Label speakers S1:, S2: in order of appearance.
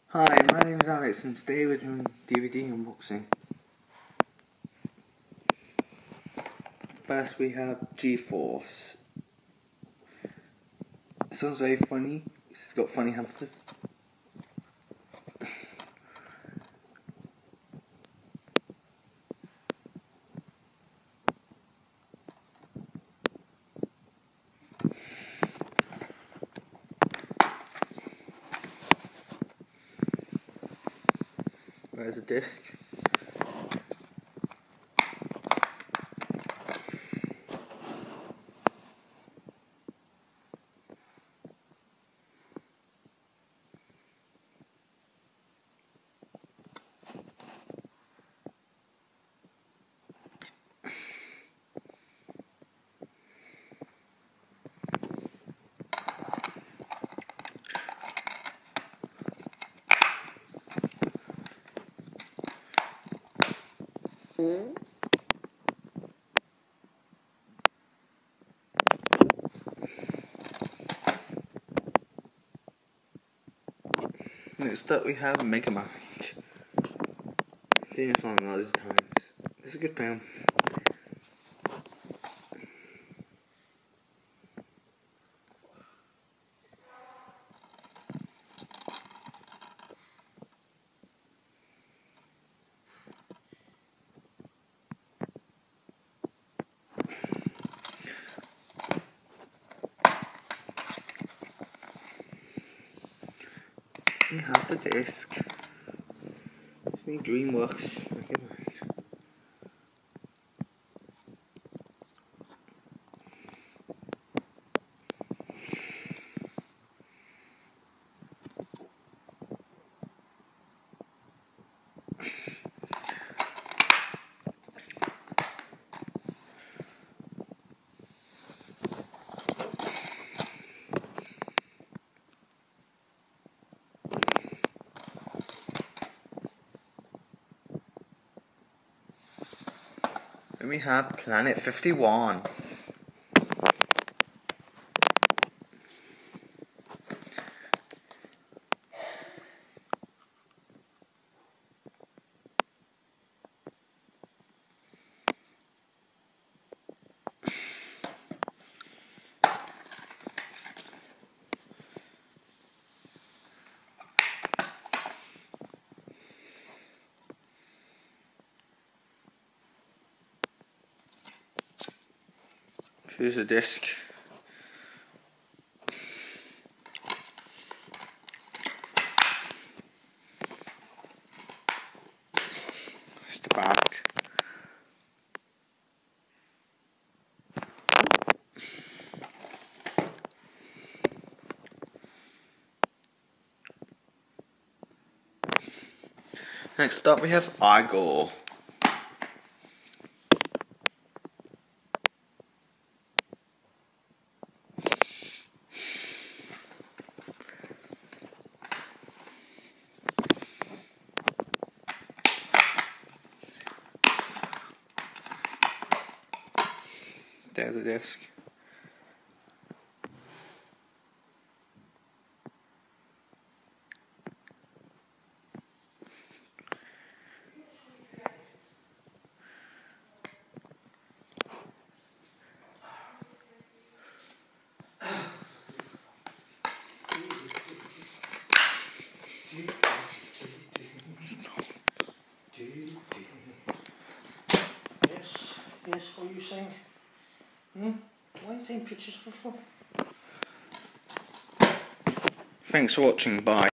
S1: Hi, my name is Alex and today we're doing DVD unboxing. First we have G-Force. This one's very funny, it's got funny hamsters. There's a disc. Next up we have Megamind. Seen this one loads of times. It's a good film. We have the disc. Disney DreamWorks. Megamind. Then we have Planet 51. Here's the disc. Here's the back. Next up we have Igor. There's the disc.
S2: Yes, what are you saying? Why are you taking pictures before?
S1: Thanks for watching, bye.